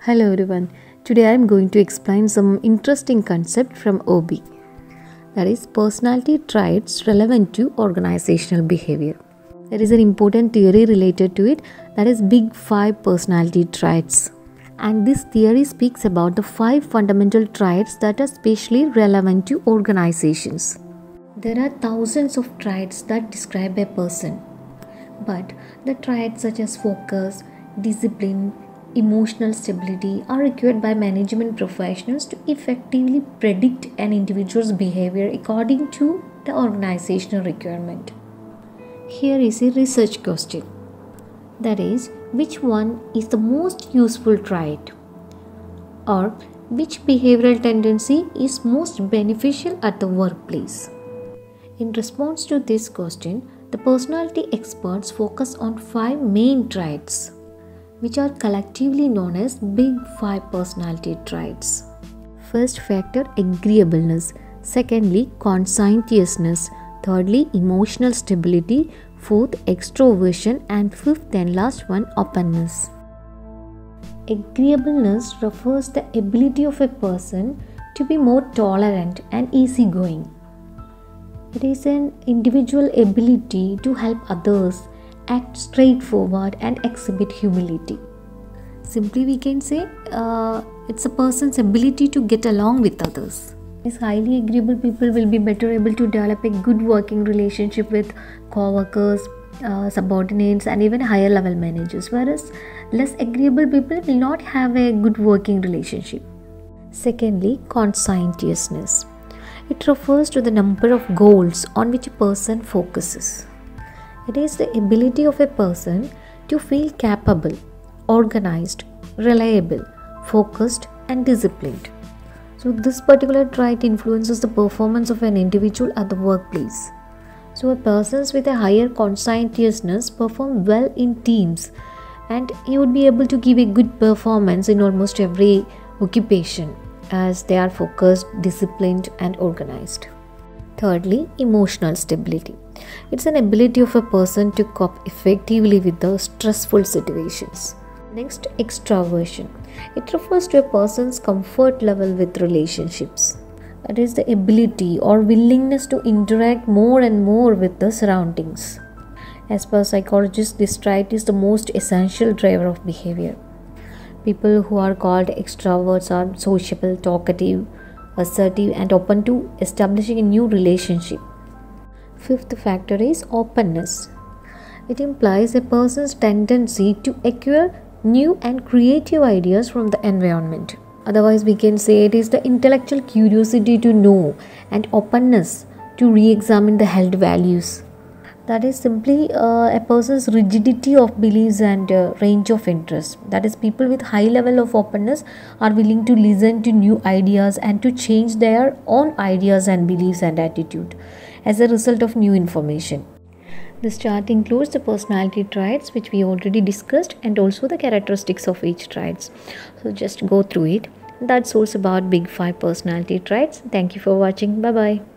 Hello everyone. Today I am going to explain some interesting concept from OB. That is personality traits relevant to organizational behavior. There is an important theory related to it, that is Big Five personality traits. And this theory speaks about the 5 fundamental traits that are especially relevant to organizations. There are thousands of traits that describe a person. But the traits such as focus, discipline, emotional stability are required by management professionals to effectively predict an individual's behavior according to the organizational requirement. Here is a research question. That is, which one is the most useful trait? Or which behavioral tendency is most beneficial at the workplace? In response to this question, the personality experts focus on 5 main traits, which are collectively known as Big Five personality traits. First factor, agreeableness. Secondly, conscientiousness. Thirdly, emotional stability. Fourth, extroversion. And fifth and last one, openness. Agreeableness refers to the ability of a person to be more tolerant and easygoing. It is an individual ability to help others, act straightforward and exhibit humility. Simply we can say it's a person's ability to get along with others. These highly agreeable people will be better able to develop a good working relationship with co-workers, subordinates and even higher level managers, whereas less agreeable people will not have a good working relationship. Secondly, conscientiousness. It refers to the number of goals on which a person focuses. It is the ability of a person to feel capable, organized, reliable, focused and disciplined. So this particular trait influences the performance of an individual at the workplace. So a person with a higher conscientiousness perform well in teams and he would be able to give a good performance in almost every occupation as they are focused, disciplined and organized. Thirdly, emotional stability. It's an ability of a person to cope effectively with the stressful situations. Next, extraversion. It refers to a person's comfort level with relationships. That is the ability or willingness to interact more and more with the surroundings. As per psychologists, this trait is the most essential driver of behavior. People who are called extroverts are sociable, talkative, assertive and open to establishing a new relationship. Fifth factor is openness. It implies a person's tendency to acquire new and creative ideas from the environment. Otherwise, we can say it is the intellectual curiosity to know and openness to re-examine the held values. That is simply a person's rigidity of beliefs and range of interest. That is, people with high level of openness are willing to listen to new ideas and to change their own ideas and beliefs and attitude as a result of new information. This chart includes the personality traits which we already discussed and also the characteristics of each traits. So just go through it. That's all about Big Five personality traits. Thank you for watching. Bye bye.